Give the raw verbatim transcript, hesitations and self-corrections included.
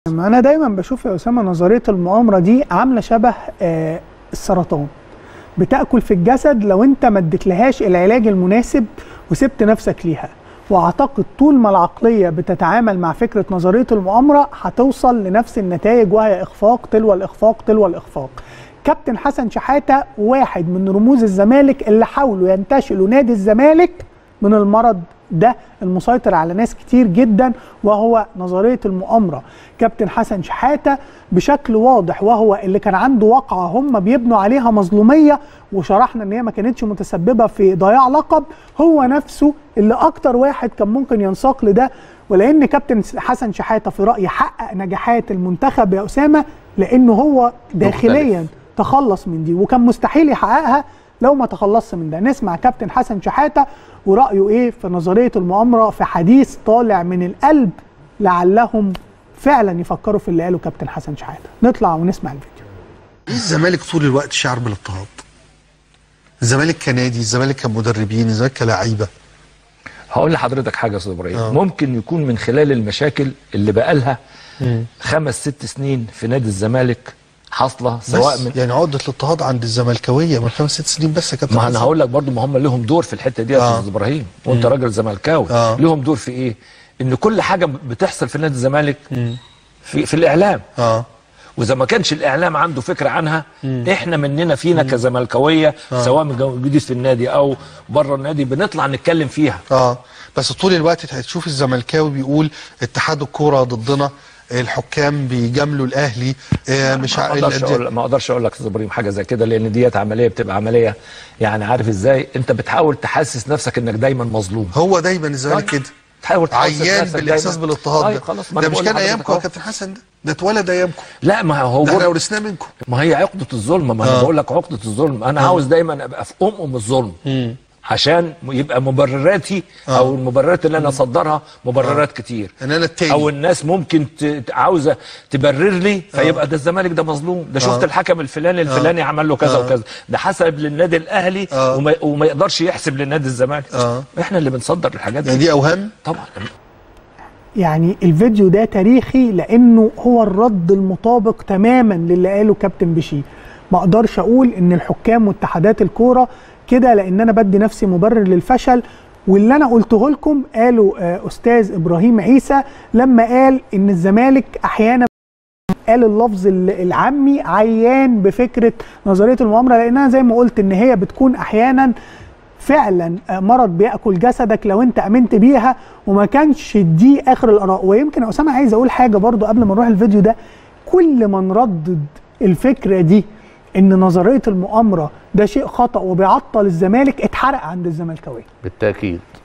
انا دايما بشوف يا اسامه نظريه المؤامره دي عامله شبه آه السرطان، بتاكل في الجسد لو انت ما اديتلهاش العلاج المناسب وسبت نفسك ليها. واعتقد طول ما العقليه بتتعامل مع فكره نظريه المؤامره هتوصل لنفس النتائج، وهي اخفاق تلو الاخفاق تلو الاخفاق. كابتن حسن شحاته واحد من رموز الزمالك اللي حاولوا ينتشلوا نادي الزمالك من المرض ده المسيطر على ناس كتير جدا، وهو نظريه المؤامره. كابتن حسن شحاته بشكل واضح وهو اللي كان عنده واقعه هم بيبنوا عليها مظلوميه، وشرحنا ان هي ما كانتش متسببه في ضياع لقب، هو نفسه اللي اكتر واحد كان ممكن ينساق لده. ولان كابتن حسن شحاته في رايي حقق نجاحات المنتخب يا اسامه لانه هو داخليا تخلص من دي، وكان مستحيل يحققها لو ما تخلصش من ده. نسمع كابتن حسن شحاته ورأيه ايه في نظرية المؤامرة في حديث طالع من القلب، لعلهم فعلا يفكروا في اللي قاله كابتن حسن شحاته. نطلع ونسمع الفيديو. الزمالك طول الوقت شعر بالاضطهاد. الزمالك كنادي، الزمالك كمدربين، الزمالك كلاعيبه. هقول لحضرتك حاجه يا استاذ ابراهيم، آه. ممكن يكون من خلال المشاكل اللي بقالها خمس ست سنين في نادي الزمالك حاصله، سواء من يعني عقده الاضطهاد عند الزملكاويه من خمس ست سنين بس يا كابتن. ما انا هقول لك برضو، ما هم لهم دور في الحته دي يا استاذ ابراهيم، وانت راجل زملكاوي. آه. لهم دور في ايه؟ ان كل حاجه بتحصل في نادي الزمالك في في الاعلام. اه واذا ما كانش الاعلام عنده فكره عنها، مم. احنا مننا فينا كزملكاويه آه. سواء موجودين في النادي او بره النادي بنطلع نتكلم فيها. اه بس طول الوقت هتشوف الزملكاوي بيقول اتحاد الكوره ضدنا، الحكام بيجاملوا الاهلي. آه مش ما اقدرش اقول ما اقدرش اقول لك استاذ ابراهيم حاجه زي كده، لان ديت عمليه بتبقى عمليه، يعني عارف ازاي انت بتحاول تحسس نفسك انك دايما مظلوم. هو دايما الزمالك كده تحاول تحسس عيان نفسك بالاحساس بالاضطهاد. ده خلاص، ده مش كان ايامكم يا كابتن حسن، ده ده اتولد ايامكم. لا ما هو ده احنا ورثناه منكم. ما هي عقده الظلم، ما انا آه. بقول لك عقده الظلم. انا آه. عاوز دايما ابقى في ام ام الظلم، مم. عشان يبقى مبرراتي آه. او المبررات اللي انا اصدرها مبررات آه. كتير، ان انا التاني او الناس ممكن عاوزه تبرر لي فيبقى آه. ده الزمالك ده مظلوم، ده شفت آه. الحكم الفلاني الفلاني آه. عمل له كذا آه. وكذا، ده حسب للنادي الاهلي آه. وما, وما يقدرش يحسب للنادي الزمالك. آه. احنا اللي بنصدر الحاجات دي. يعني دي اوهام طبعا. يعني الفيديو ده تاريخي لانه هو الرد المطابق تماما للي قاله كابتن بشير. ما اقدرش اقول ان الحكام واتحادات الكوره كده لان انا بدي نفسي مبرر للفشل. واللي انا قلته لكم قاله استاذ ابراهيم عيسى لما قال ان الزمالك احيانا قال اللفظ العامي عيان بفكره نظريه المؤامره، لانها زي ما قلت ان هي بتكون احيانا فعلا مرض بياكل جسدك لو انت امنت بيها، وما كانش دي اخر الاراء. ويمكن يا اسامه عايز اقول حاجه برضو قبل ما نروح الفيديو ده، كل ما نردد الفكره دي ان نظريه المؤامره ده شيء خطا وبيعطل الزمالك، اتحرق عند الزملكاويه بالتاكيد.